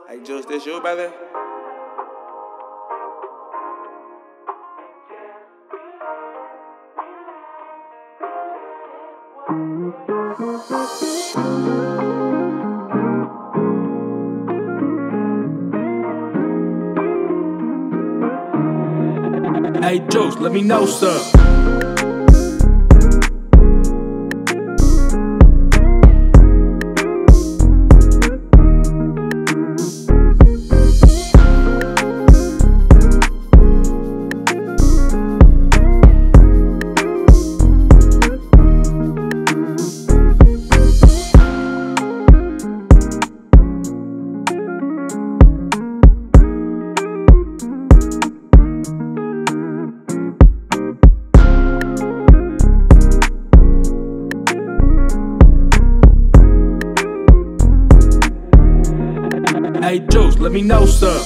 Hey Juce, this you, brother? Hey Juce, let me know, sir. Hey Juce, let me know, sir.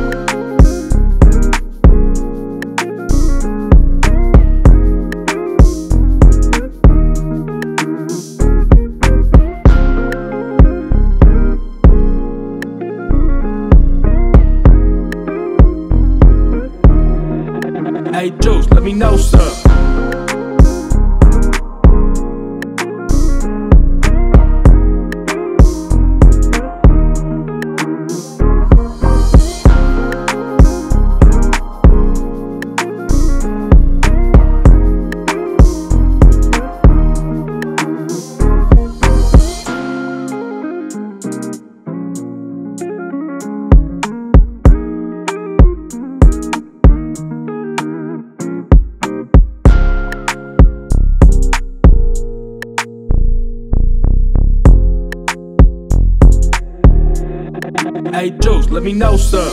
Hey Juce, let me know, sir. Hey Juce, let me know, sir.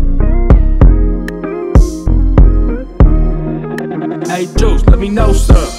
Hey Juce, let me know, sir.